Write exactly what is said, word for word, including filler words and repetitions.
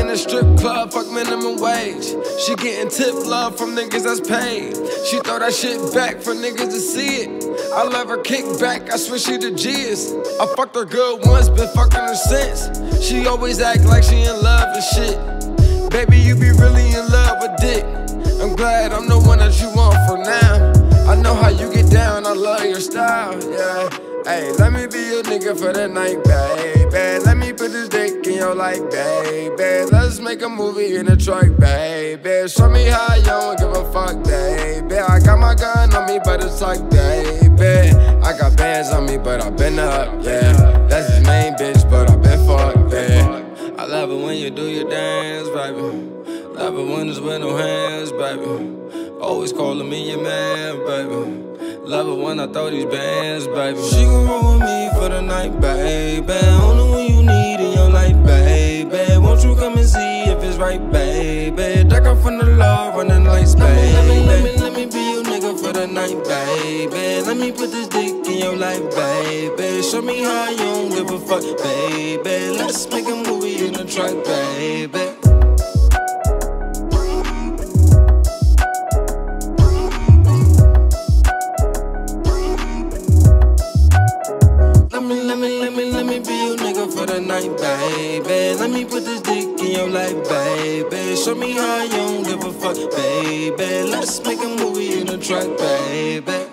the strip club, fuck minimum wage. She getting tip love from niggas that's paid. She throw that shit back for niggas to see it. I love her kick back, I swear she the G's. I fucked her good once, been fucking her since. She always act like she in love and shit. Baby, you be really in love with dick. I'm glad I'm the one that you want for now. I know how you get down, I love your style, yeah. Hey, let me be your nigga for the night, baby. Let me put this dick in your life, baby. Let's make a movie in the truck, baby. Show me how you don't give a fuck, baby. I got my gun on me, but it's like, baby. I got bands on me, but I've been up, yeah. That's his main bitch, but I've been fucked, yeah. I love it when you do your dance, baby. Love it when it's with no hands, baby. Always calling me your man, baby. Love it when I throw these bands, baby. She gon' roll with me for the night, baby. Only when you need in your life, baby. Won't you come and see if it's right, baby? Duck up from the law, running lights, baby. Let me, let me, let me be your nigga for the night, baby. Let me put this dick in your life, baby. Show me how you don't give a fuck, baby. Let's make a movie in the truck, baby. Let me, let me, let me be your nigga for the night, baby. Let me put this dick in your life, baby. Show me how you don't give a fuck, baby. Let's make a movie in the truck, baby.